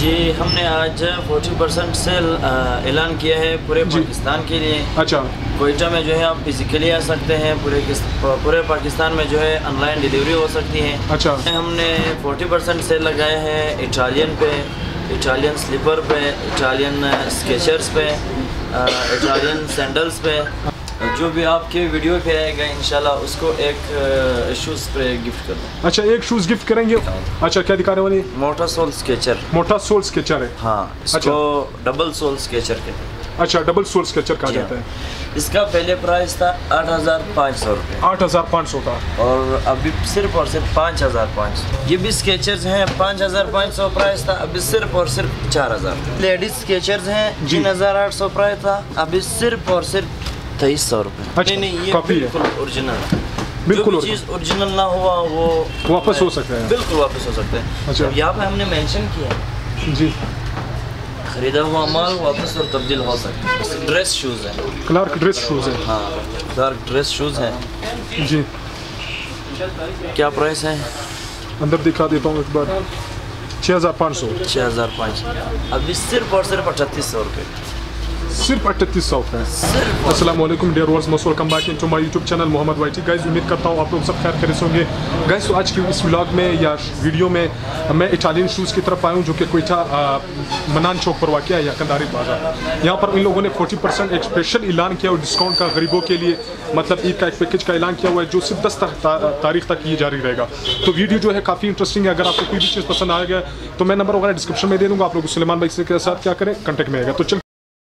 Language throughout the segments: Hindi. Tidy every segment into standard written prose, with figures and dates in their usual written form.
जी हमने आज 40% सेल ऐलान किया है पूरे पाकिस्तान के लिए। अच्छा, कोयटा में जो है आप फिजिकली आ सकते हैं, पूरे पाकिस्तान में जो है ऑनलाइन डिलीवरी हो सकती है। अच्छा, हमने 40% सेल लगाए हैं इटालियन पे, इटालियन स्लीपर पे, इटालियन स्केचर्स पे, इटालियन सैंडल्स पे। जो भी आपके वीडियो पे आएगा इंशाल्लाह उसको एक शूज़ पे गिफ्ट कर दूँ। अच्छा, एक शूज़ गिफ्ट करेंगे। अच्छा, क्या दिखा रहे वाली? मोटा सोल स्केचर। मोटा सोल स्केचर है। हाँ, इसको डबल सोल स्केचर कहते हैं। अच्छा, डबल सोल स्केचर कहा जाता है। इसका पहले प्राइस था 8,500 रुपये, 8,500 का, और अभी सिर्फ और सिर्फ 5,500। ये भी स्केचर्स हैं, 5,500 प्राइस था, अभी सिर्फ और सिर्फ 4,000। लेडीज स्केचर्स हैं, 3,800 प्राइस था, अभी सिर्फ और सिर्फ 2,300 रुपये। अच्छा, नहीं, ये कॉपी है, बिल्कुल ओरिजिनल। बिल्कुल चीज़ ओरिजिनल ना हुआ वो वापस हो सकता है। बिल्कुल वापस हो सकता है। अच्छा, यहाँ पे हमने मेंशन किया है जी, खरीदा हुआ माल वापस और तब्दील हो सकता है। ड्रेस शूज़ है, क्लार्क ड्रेस शूज़ है। हाँ, क्लार्क ड्रेस शूज़ है जी। क्या प्राइस है? अंदर दिखा देता हूँ एक बार। 6,500। 6,500 अभी सिर्फ और सिर्फ 3,800 रुपये, सिर्फ 3,800 का है। सिर्फ। अस्सलाम वालेकुम dear viewers, most welcome back into my YouTube channel Mohammad वाइटी। गाइस, उम्मीद करता हूँ आप लोग सब खैर खैरियत होंगे। गाइस, तो आज की इस व्लॉग में या वीडियो में मैं इटालियन शूज़ की तरफ आया हूँ, जो कि कोयटा मनान चौक पर वाक़ है या कंधारी बाज़ार। यहाँ पर इन लोगों ने 40% एक स्पेशल ऐलान किया और डिस्काउंट का गरीबों के लिए, मतलब ईद का एक पैकेज का ऐलान किया हुआ है जो सिर्फ 10 तारीख तक ये जारी रहेगा। तो वीडियो जो है काफ़ी इंटरेस्टिंग है। अगर आपको कोई भी चीज़ पसंद आएगा तो मैं नंबर वगैरह डिस्क्रिप्शन में दे दूँगा, आप लोग सुलेमान भाई के साथ क्या करें, कॉन्टैक्ट में आएगा। तो चल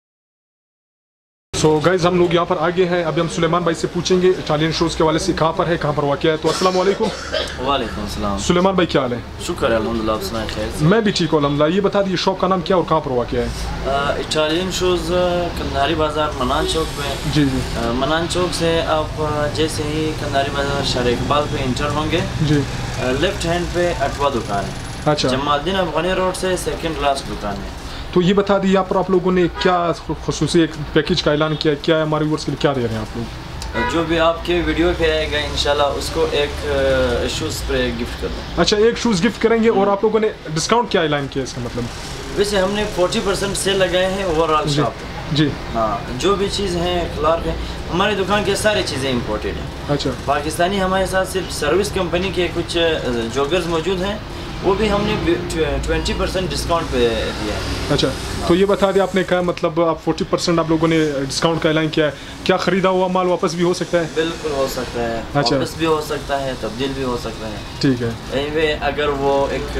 गाइज, हम लोग यहाँ पर आगे हैं। अभी हम सुलेमान भाई से पूछेंगे इटालियन शूज़ के वाले से कहाँ पर है, कहाँ पर वाक़ है। तो अस्सलाम वालेकुम। वालेकुम अस्सलाम। सुलेमान भाई क्या हाल है? शुक्र है अल्हम्दुलिल्लाह, आप सुनाएं खैर? मैं भी ठीक हूँ अल्हम्दुलिल्लाह। ये बता दिए शॉप का नाम क्या और कहाँ पर वाक़ है? इटालियन शूज़ कंधारी बाज़ार मनान चौक पे। जी जी। मनान चौक से आप जैसे ही कंधारी बाज़ार शाह इकबाल पे इंटर होंगे जी, लेफ्ट हैंड पे अटवा दुकान है। अच्छा, जमालुद्दीन अफगानी रोड से सेकंड लास्ट दुकान है। तो ये बता दी यहाँ पर आप लोगों ने क्या खुसूसी एक पैकेज का ऐलान किया, क्या है हमारे व्यूअर्स के लिए, क्या दे रहे हैं आप लोग? जो भी आपके वीडियो पे आएगा इंशाल्लाह उसको एक शूज़ पे गिफ्ट कर दूँ। अच्छा, एक शूज़ गिफ्ट करेंगे। और आप लोगों ने डिस्काउंट क्या ऐलान किया इसका मतलब? वैसे हमने 40% सेल लगाए हैं ओवरऑल शॉप जी। हाँ, जो भी चीज़ है क्लार्क है, हमारी दुकान की सारी चीज़ें इंपोर्टेड हैं। अच्छा, पाकिस्तानी हमारे साथ सिर्फ सर्विस कंपनी के कुछ जॉगर्स मौजूद हैं, वो भी हमने 20% डिस्काउंट पे दिया है। अच्छा, तो ये बता दिया आपने कहा, मतलब आप 40% आप लोगों ने डिस्काउंट का ऐलान किया है। क्या ख़रीदा हुआ माल वापस भी हो सकता है? बिल्कुल हो सकता है। अच्छा, वापस भी हो सकता है, तब्दील भी हो सकता है। ठीक है। एनीवे, अगर वो एक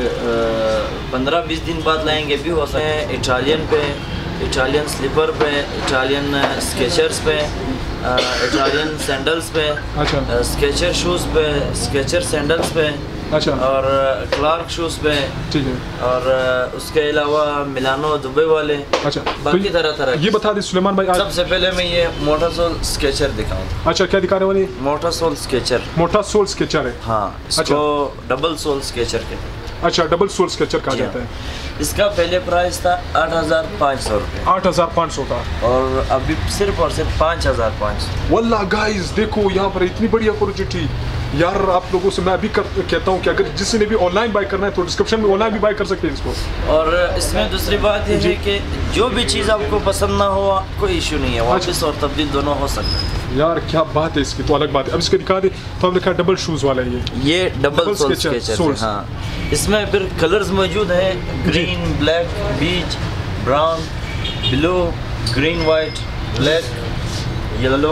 15-20 दिन बाद लाएंगे भी हो सकता है। इटालियन पे, इटालियन स्लीपर पे, इटालियन स्केचर्स पे, इटालियन सैंडल्स पे, अच्छा, स्केचर शूज़ पे, स्केचर सैंडल्स पे, अच्छा, और क्लार्क शूज़ पे, ठीक है, और उसके अलावा मिलानो दुबई वाले, अच्छा, बाकी तरह तरह। ये बता दें सुलेमान भाई, सबसे पहले मैं ये मोटा सोल स्केचर दिखाऊं। अच्छा, क्या दिखा रहे वाली? मोटा सोल स्केचर। मोटा सोल स्केचर है। हाँ, इसको डबल सोल स्केचर कहते हैं। अच्छा, डबल सोल स्केचर कहा जाता है। इसका पहले प्राइस था 8,500 रुपये, 8,500 का, और अभी सिर्फ और सिर्फ 5,500। वल्लाह गाइस, देखो यहाँ पर इतनी बड़ी अपॉर्चुनिटी यार। आप लोगों से मैं अभी कहता हूँ कि अगर जिसने भी ऑनलाइन बाय करना है तो डिस्क्रिप्शन में ऑनलाइन भी बाय कर सकते हैं इसको। और इसमें दूसरी बात ये है कि जो भी चीज़ आपको पसंद ना हो कोई इशू नहीं है, वापस और तब्दील दोनों हो सकता है। यार क्या बात है इसकी, तो अलग बात है। अब इसको दिखा दे, तो हमने कहा डबल शूज़ वाला है ये डबल सोल स्केचर। हाँ, इसमें फिर कलर्स मौजूद हैं, green, black, beach, brown, blue, green, white, black, yellow.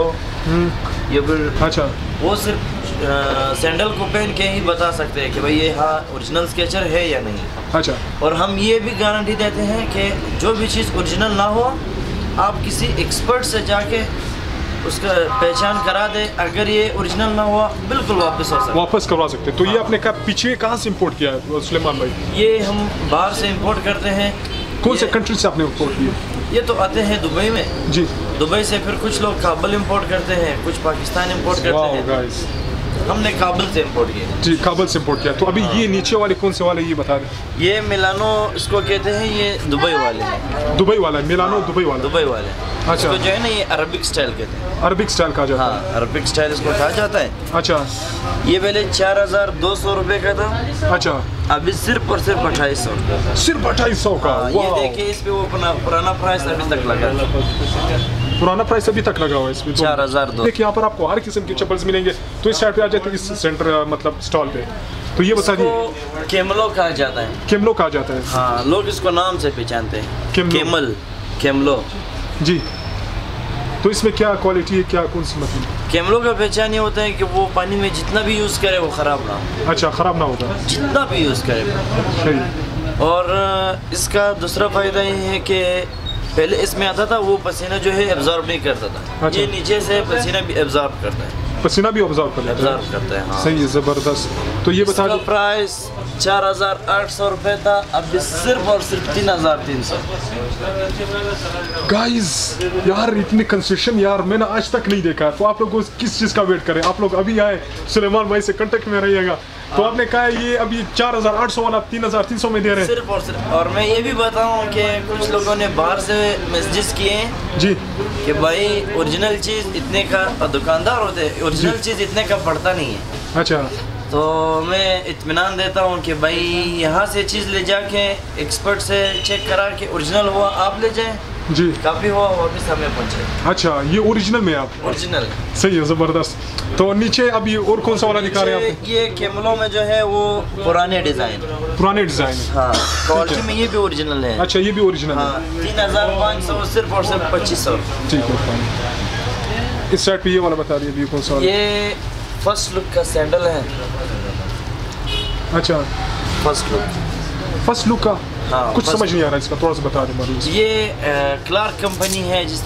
ये फिर अच्छा, वो सिर्फ सैंडल को पहन के ही बता सकते हैं कि भाई ये हाँ ओरिजिनल स्केचर है या नहीं। अच्छा, और हम ये भी गारंटी देते हैं कि जो भी चीज़ ओरिजिनल ना हो, आप किसी एक्सपर्ट से जाके उसका पहचान करा दे। अगर ये ओरिजिनल ना हुआ बिल्कुल वापस हो सकता है, वापस करवा सकते हैं। तो ये आपने कहा पीछे कहाँ से इंपोर्ट किया है सुलेमान भाई? ये हम बाहर से इंपोर्ट करते हैं। कौन से कंट्री से आपने इंपोर्ट किया? ये तो आते हैं दुबई में जी, दुबई से फिर कुछ लोग काबुल इंपोर्ट करते हैं, कुछ पाकिस्तान इंपोर्ट करते हैं। हमने काबुल से इम्पोर्ट किया। जी, काबुल से इम्पोर्ट किया। तो अभी ये नीचे वाले कौन से वाले ये बता दें। ये मिलानो इसको कहते हैं, ये दुबई वाले हैं। दुबई वाला है, मिलानो दुबई वाला। दुबई वाले। अच्छा। इसको जो है ना ये अरबिक स्टाइल कहते हैं। अरबिक स्टाइल कहा जाता है। हाँ, अरबिक स्टाइल इसको कहा जाता है। अच्छा। ये पहले 4200 रुपये का था। अच्छा। अभी सिर्फ और सिर्फ 2800। सिर्फ 2800 का। ये देखिए इस पे वो पुराना प्राइस अभी तक लगा है। पुराना प्राइस अभी तक लगा हुआ है इसमें। 4002। देखिए यहाँ पर आपको हर किस्म के चप्पल्स मिलेंगे। तो इस साइड पे आ जाते हैं, इस सेंटर मतलब स्टॉल पे। तो ये बता दिए केमलो कहा जाता है। केमलो कहा जाता है। हाँ, लोग इसको नाम से पहचानते हैं, केमल, केमलो। जी। तो इसमें क्या क्वालिटी है, क्या कौन सी मतलब? केमलो का पहचान ये होता है कि वो पानी में जितना भी यूज़ करे वो ख़राब ना हो। अच्छा, ख़राब ना होगा। जितना भी यूज़ करे। सही। और इसका दूसरा फ़ायदा ये है कि पहले इसमें आता था वो पसीना जो है एब्जॉर्ब नहीं करता था। अच्छा। ये नीचे से पसीना भी एब्जॉर्ब करता है। पसीना भी ऑब्जर्व करता है। हाँ। सही है, ज़बरदस्त। तो ये बता दो प्राइस 4800 रुपये था, अभी सिर्फ और सिर्फ 3300। गाइस यार इतने कंसेशन यार मैंने आज तक नहीं देखा। तो आप लोग को किस चीज़ का वेट करें? आप लोग अभी आए, सुलेमान भाई से कांटेक्ट में रहिएगा। तो आपने कहा ये अभी 4800 वाला 3300 में दे रहे हैं सिर्फ और सिर्फ। और मैं ये भी बताऊं कि कुछ लोगों ने बाहर से मैसेजेस किए हैं जी कि भाई ओरिजिनल चीज़ इतने का, दुकानदार होते हैं, ओरिजिनल चीज़ इतने का पड़ता नहीं है। अच्छा। तो मैं इत्मीनान देता हूँ कि भाई यहाँ से चीज़ ले जाके एक्सपर्ट से चेक करा के ओरिजिनल हुआ आप ले जाएं, जी काफ़ी हुआ वापस हमें पहुँचे। अच्छा, ये ओरिजिनल में आप? ओरिजिनल। सही है, ज़बरदस्त। तो नीचे अभी और कौन सा वाला दिखा रहे हैं आप? ये केमलो में जो है वो पुराने डिज़ाइन। पुराने डिज़ाइन। हाँ, क्वालिटी में ये भी ओरिजिनल है। अच्छा, ये भी ओरिजिनल है। हाँ, 3500 सिर्फ और सिर्फ 2500। ठीक है। इस साइड पे ये वाला बता दिए, कौन सा? ये फर्स्ट लुक का सैंडल है। अच्छा, फर्स्ट लुक। फर्स्ट लुक का? हाँ, कुछ समझ नहीं आ रहा इसका, थोड़ा सा बता दें। ये क्लार्क कंपनी है, जिस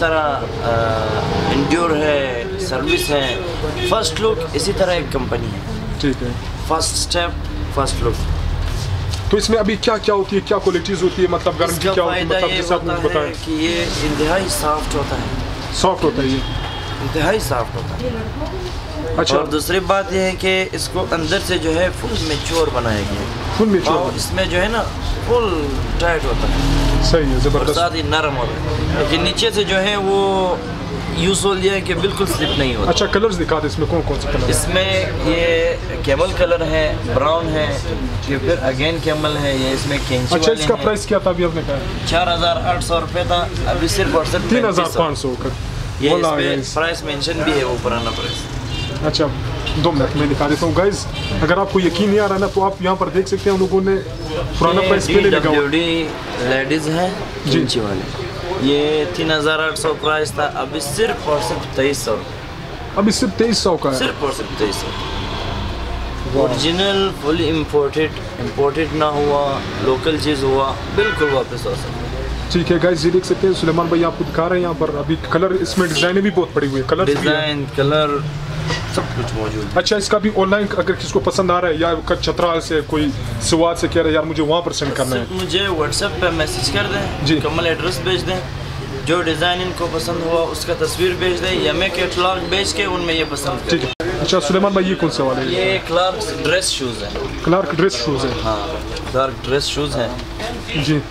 तरह इंड्योर है, सर्विस है, फर्स्ट लुक इसी तरह एक कंपनी है। ठीक है। First step, first look. तो इसमें अभी क्या क्या होती है, क्या क्वालिटीज़ होती है, मतलब गारंटी क्या होती है, मतलब जैसे आपने बताया कि ये इंतहाई सॉफ्ट होता है। सॉफ्ट होता है ये? इंतहाई सॉफ्ट होता है। अच्छा। और दूसरी बात यह है कि इसको अंदर से जो है फुल मैच्योर बनाया गया है। Full mature? इसमें जो है ना फुल टाइट होता है। सही है, ज़बरदस्त। साथ ही नरम होता है, लेकिन नीचे से जो है वो यूज़ हो लिया है कि बिल्कुल स्लिप नहीं होता। अच्छा, कलर्स दिखा दे, इसमें कौन कौन से कलर? इसमें ये कैमल कलर है, ब्राउन है, ये फिर अगेन कैमल है, ये इसमें कैंची। अच्छा, इसका प्राइस क्या था अभी आपने कहा? 4800 रुपये था, अभी सिर्फ और सिर्फ 3500 का। ये प्राइस मेंशन भी है, वो पुराना प्राइस। अच्छा, 2 मिनट में दिखा देता हूँ गाइस। अगर आपको यकीन नहीं आ रहा ना तो आप यहाँ पर देख सकते हैं, उन लोगों ने पुराना प्राइस पहले लगा हुआ है। लेडीज है कैंची वाले, ये 3800 प्राइस था, अभी सिर्फ और सिर्फ 2300। अभी सिर्फ 2300 का है? सिर्फ और सिर्फ 2300। ओरिजिनल, फुली इम्पोर्टेड ना हुआ, लोकल चीज़ हुआ, बिल्कुल वापस हो सकता है। ठीक है गाइस, ये देख सकते हैं सुलेमान भाई आपको दिखा रहे हैं यहाँ पर। अभी कलर, इसमें डिज़ाइन भी बहुत पड़ी हुई है, कलर डिज़ाइन, कलर सब कुछ मौजूद है। अच्छा, इसका भी ऑनलाइन अगर किसको पसंद आ रहा है या छतरा से कोई सुवाद से कह रहे हैं यार मुझे वहाँ पर सेंड करना है, मुझे व्हाट्सएप पे मैसेज कर दें जी, कमल एड्रेस भेज दें, जो डिज़ाइन इनको पसंद हुआ उसका तस्वीर भेज दें, या मैं कैटलॉग भेज के उनमें ये पसंद ठीक है। अच्छा सुलेमान भाई, ये कौन से वाले? ये क्लार्क ड्रेस शूज़ है। क्लार्क ड्रेस शूज़ है? हाँ, क्लार्क ड्रेस शूज़ है जी।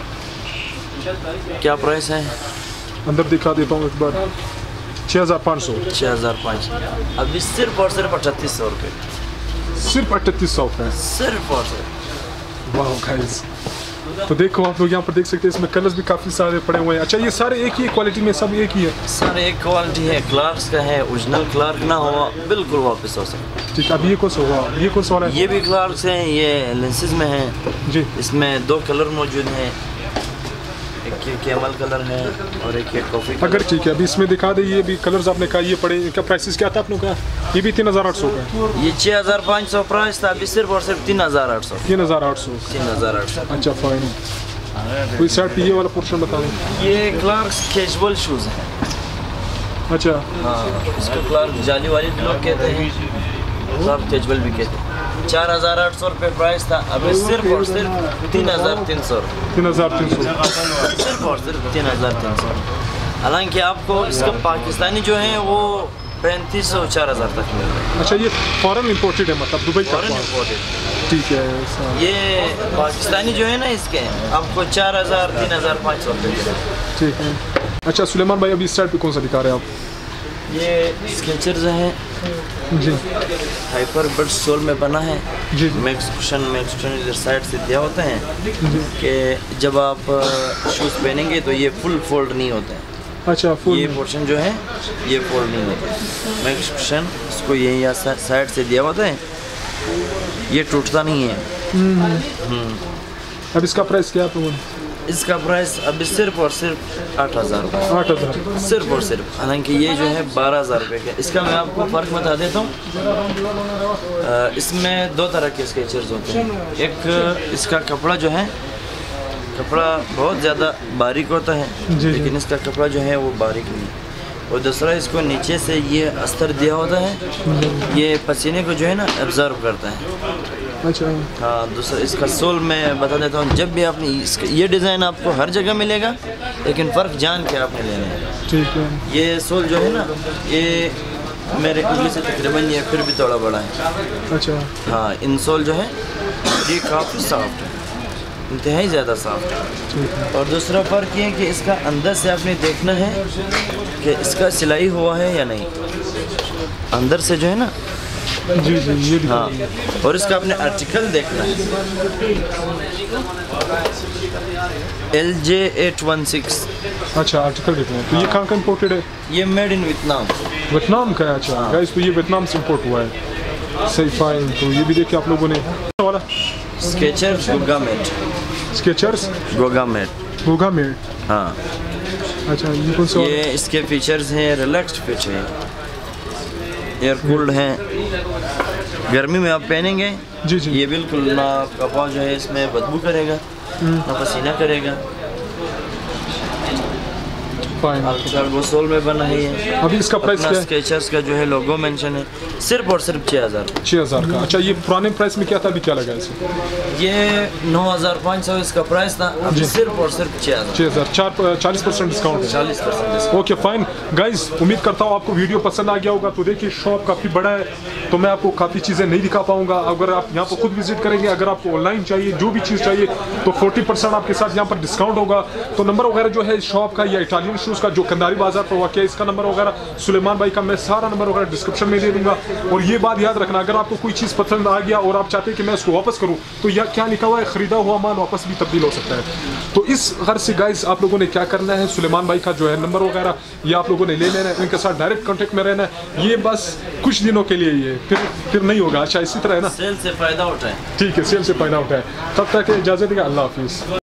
क्या प्राइस है? अंदर दिखा देता हूँ एक बार। 6500। 6500, अभी सिर्फ और सिर्फ 3800 रुपये। सिर्फ 3800 का? सिर्फ और सिर्फ। वाह गाइस, तो देखो आप लोग यहाँ पर देख सकते हैं, इसमें कलर्स भी काफ़ी सारे पड़े हुए हैं। अच्छा, ये सारे एक ही क्वालिटी में, सब एक ही है? सारे एक क्वालिटी है, क्लार्क्स का है। ओरिजिनल क्लार्क ना हुआ बिल्कुल वापस हो सकता है। ठीक है। अब ये कौन सा हुआ, ये कौन सा वाला है? ये भी क्लार्क्स हैं, ये लेंसेज में है जी। इसमें 2 कलर मौजूद हैं, एक ये कैमल कलर है और एक ये कॉफ़ी कलर। अगर ठीक है, अभी इसमें दिखा दे, ये भी कलर्स आपने कहा ये पड़े, इनका प्राइसेस क्या था आपने कहा? ये भी 3800 का है? ये 6500 प्राइस था, अभी सिर्फ और सिर्फ 3800। 3800। अच्छा फाइन। कोई साइड पे ये वाला पोर्शन बता दें। ये क्लार्क्स कैजुअल शूज़ है। अच्छा। हाँ, इसको क्लार्क जाली वाली भी लोग कहते हैं, क्लार्क कैजुअल भी कहते हैं। 4800 रुपये प्राइस था, अभी सिर्फ और सिर्फ 3300। 3300 सिर्फ और सिर्फ 3300। हालांकि आपको इसका पाकिस्तानी जो है वो 3500 4000 तक मिल रहा है। अच्छा, ये फॉरेन इंपोर्टेड है, मतलब दुबई का फॉरेन माल। इंपोर्टेड। ठीक है। ये पाकिस्तानी जो है ना, इसके आपको 4000 3500 रुपये के। ठीक है। अच्छा सुलेमान भाई, अभी इस साइड पे कौन सा दिखा रहे हैं आप? ये स्केचर्स हैं जी हाइपर बट सोल में बना है। जी मैक्स कुशन इधर साइड से दिया होता है कि जब आप शूज़ पहनेंगे तो ये फुल फोल्ड नहीं होते हैं। अच्छा, फुल ये पोर्शन जो है ये फोल्ड नहीं होता है। मैक्स कुशन इसको यही साइड से दिया होता है, ये टूटता नहीं है। अब इसका प्राइस क्या है? इसका प्राइस अभी सिर्फ और सिर्फ 8000 रुपये। 8000 सिर्फ और सिर्फ। हालांकि ये जो है 12000 रुपये का। इसका मैं आपको फ़र्क बता देता हूँ। इसमें दो तरह के स्केचर्स होते हैं। एक इसका कपड़ा जो है, कपड़ा बहुत ज़्यादा बारीक होता है, लेकिन इसका कपड़ा जो है वो बारीक नहीं है। और दूसरा, इसको नीचे से ये अस्तर दिया होता है, ये पसीने को जो है ना एब्जॉर्ब करता है। अच्छा हाँ, दूसरा इसका सोल मैं बता देता हूँ। जब भी आपने ये डिज़ाइन आपको हर जगह मिलेगा, लेकिन फ़र्क जान के आपने लेना है। ठीक है। ये सोल जो है ना, ये मेरे उंगली से तकरीबन ये फिर भी थोड़ा बड़ा है। अच्छा हाँ, इन सोल जो है ये काफ़ी सॉफ्ट है, इंतहाई ज़्यादा सॉफ्ट है। ठीक है। और दूसरा फ़र्क ये है कि इसका अंदर से आपने देखना है कि इसका सिलाई हुआ है या नहीं, अंदर से जो है ना। जी जी, ये भी। हाँ, और इसका आपने आर्टिकल देखना है, LJ816। अच्छा, आर्टिकल देखना है। तो ये कहाँ का इम्पोर्टेड है? ये मेड इन वियतनाम। वियतनाम का है। अच्छा गाइस, तो ये वियतनाम से इम्पोर्ट हुआ है। सही, फाइन। तो ये भी देखिए आप लोगों ने वाला स्केचर्स गोगामेट। स्केचर्स गोगामेट। गोगामेट। हाँ, अच्छा, ये कौन सा? ये इसके फीचर्स हैं, रिलैक्स्ड फिट है, एयर कूल्ड हैं, गर्मी में आप पहनेंगे जी जी। ये बिल्कुल ना आपका पाँव जो है इसमें बदबू करेगा, ना पसीना करेगा। फाइन। कार्गो सोल में बना है ये। अभी इसका प्राइस क्या है? स्केचर्स का जो है लोगो मेंशन है, सिर्फ और सिर्फ 6000। 6000 का। अच्छा, ये पुराने प्राइस में क्या था, अभी क्या लगा इसे? ये 9500 इसका प्राइस था, अभी सिर्फ और सिर्फ 6000। 6000। 40% डिस्काउंट है। 40%। ओके फाइन गाइज, उम्मीद करता हूँ आपको वीडियो पसंद आ गया होगा। तो देखिए, शॉप काफ़ी बड़ा है, तो मैं आपको काफ़ी चीज़ें नहीं दिखा पाऊंगा। अगर आप यहाँ पर खुद विजिट करेंगे, अगर आपको ऑनलाइन चाहिए, जो भी चीज़ चाहिए, तो 40% आपके साथ यहाँ पर डिस्काउंट होगा। तो नंबर वगैरह जो है शॉप का या इटालियन शूज़ का जो कंधारी बाजार पर वाक़ है, इसका नंबर वगैरह सुलेमान भाई का मैं सारा नंबर वगैरह डिस्क्रिप्शन में दे दूंगा। और ये बात याद रखना, अगर आपको कोई चीज़ पसंद आ गया और आप चाहते हैं कि मैं उसको वापस करूँ, तो यह क्या लिखा हुआ है, खरीदा हुआ माल वापस भी तब्दील हो सकता है। तो इस गर्ज से गाइस, आप लोगों ने क्या करना है, सुलेमान भाई का जो है नंबर वगैरह ये आप लोगों ने ले लेना है, इनके साथ डायरेक्ट कॉन्टेक्ट में रहना है। ये बस कुछ दिनों के लिए, ये फिर नहीं होगा। अच्छा, इसी तरह है ना, सेल से फ़ायदा उठाएं। ठीक है, सेल से फायदा उठाए। तब तक इजाज़त देगा, अल्लाह हाफिज़।